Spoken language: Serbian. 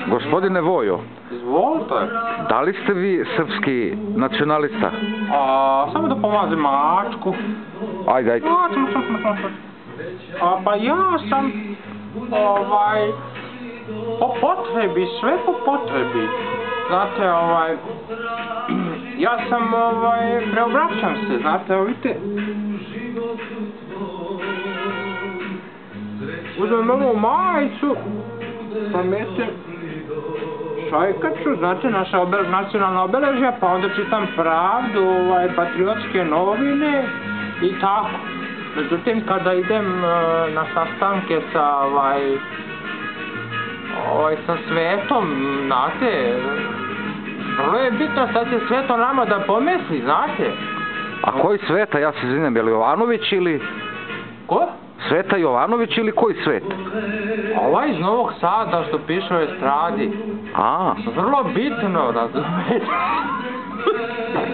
Gospodine Vojo, Izvolite. da li ste vi srpski nacionalista? Samo da pomazim mačku. Ajde. Pa ja sam, po potrebi, sve po potrebi. Znate, ja sam, preobraćam se, znate, vidite. Uzmem ovu majicu, pomete šajkaču, znate, naša nacionalna obeležja, pa onda čitam Pravdu, patriotske novine i tako. Međutim, kada idem na sastanke sa svetom, znate, vrlo je bitno šta će svet o nama da pomisli, znate. A koji sveta, ja se izvinjam, je li Jovanović ili... Ko? Sveta Jovanović ili koji svet? Ovaj iz Novog Sada što piše o estradi. A. Vrlo bitno, razumijete.